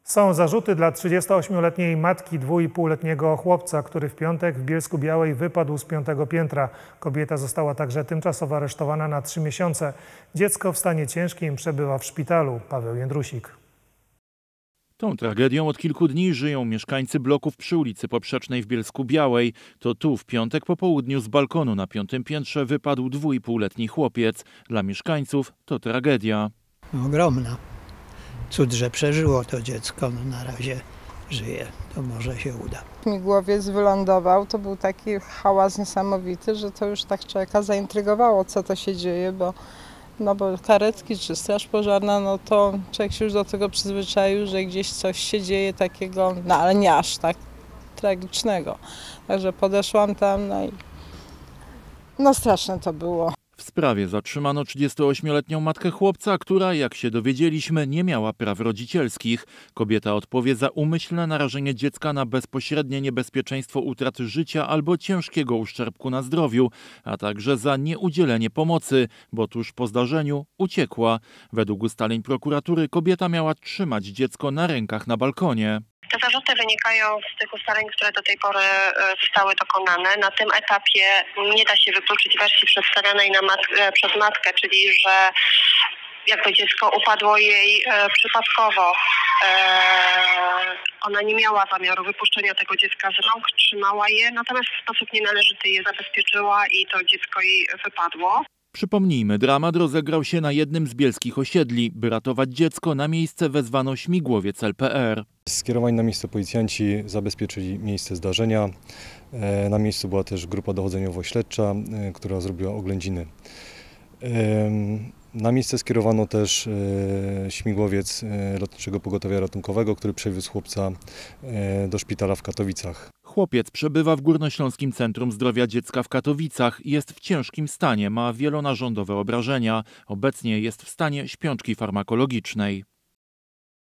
Są zarzuty dla 38-letniej matki 2,5-letniego chłopca, który w piątek w Bielsku-Białej wypadł z 5. piętra. Kobieta została także tymczasowo aresztowana na 3 miesiące. Dziecko w stanie ciężkim przebywa w szpitalu. Paweł Jędrusik. Tą tragedią od kilku dni żyją mieszkańcy bloków przy ulicy Poprzecznej w Bielsku-Białej. To tu w piątek po południu z balkonu na 5. piętrze wypadł 2,5-letni chłopiec. Dla mieszkańców to tragedia. Ogromna. Cud, że przeżyło to dziecko, no na razie żyje, to może się uda. Śmigłowiec wylądował, to był taki hałas niesamowity, że to już tak człowieka zaintrygowało, co to się dzieje, bo karetki czy straż pożarna, no to człowiek się już do tego przyzwyczaił, że gdzieś coś się dzieje takiego, no ale nie aż tak tragicznego. Także podeszłam tam, no straszne to było. W sprawie zatrzymano 38-letnią matkę chłopca, która, jak się dowiedzieliśmy, nie miała praw rodzicielskich. Kobieta odpowie za umyślne narażenie dziecka na bezpośrednie niebezpieczeństwo utraty życia albo ciężkiego uszczerbku na zdrowiu, a także za nieudzielenie pomocy, bo tuż po zdarzeniu uciekła. Według ustaleń prokuratury kobieta miała trzymać dziecko na rękach na balkonie. Te zarzuty wynikają z tych ustaleń, które do tej pory zostały dokonane. Na tym etapie nie da się wykluczyć wersji przedstawionej przez matkę, czyli że jakby dziecko upadło jej przypadkowo. Ona nie miała zamiaru wypuszczenia tego dziecka z rąk, trzymała je, natomiast w sposób nienależyty je zabezpieczyła i to dziecko jej wypadło. Przypomnijmy, dramat rozegrał się na jednym z bielskich osiedli. By ratować dziecko, na miejsce wezwano śmigłowiec LPR. Skierowani na miejsce policjanci zabezpieczyli miejsce zdarzenia. Na miejscu była też grupa dochodzeniowo-śledcza, która zrobiła oględziny. Na miejsce skierowano też śmigłowiec Lotniczego Pogotowia Ratunkowego, który przewiózł chłopca do szpitala w Katowicach. Chłopiec przebywa w Górnośląskim Centrum Zdrowia Dziecka w Katowicach. Jest w ciężkim stanie, ma wielonarządowe obrażenia. Obecnie jest w stanie śpiączki farmakologicznej.